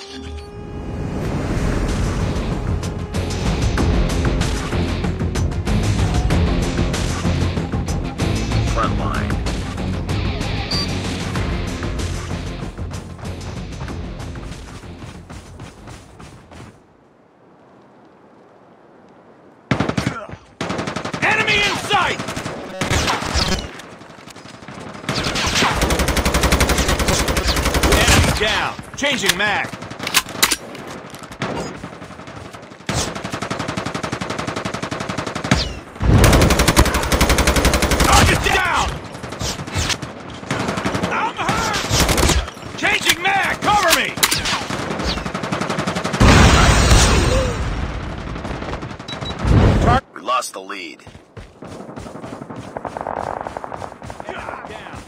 Front line. Enemy in sight! Enemy down. Changing mag. Target down! I'm hurt! Changing mag! Cover me! We lost the lead. Down.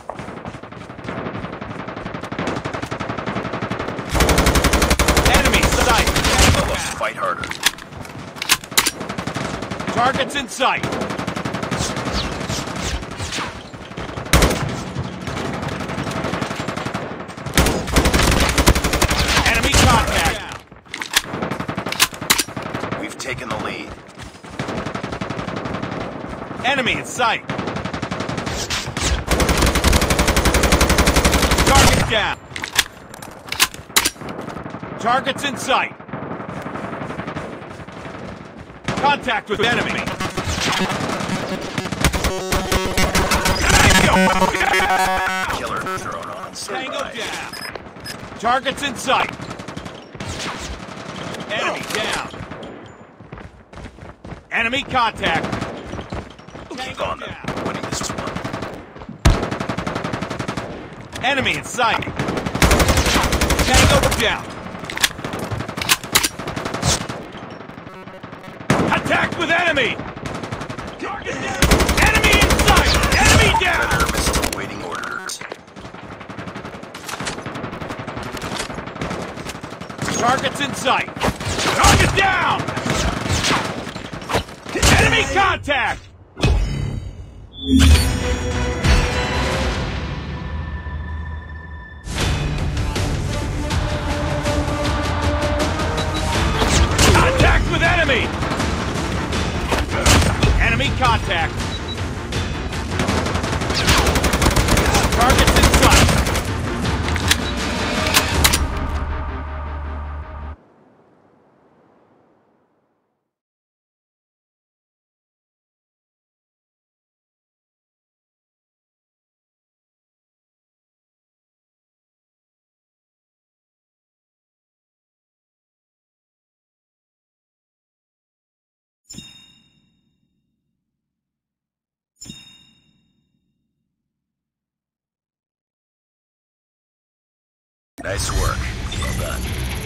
Enemy sight! Let's fight harder. Targets in sight! Enemy contact! We've taken the lead. Enemy in sight! Target down! Targets in sight! Contact with enemy! Killer drone on Tango standby. down! Targets in sight! Enemy down! Enemy contact! Keep on them. Winning this one. Enemy in sight! Tango down! Attack with enemy! Target down! Enemy in sight! Enemy down! Predator missile awaiting orders. Targets in sight! Target down! Enemy contact! Contact with enemy! Enemy contact! Targets in sight! Nice work. Well done.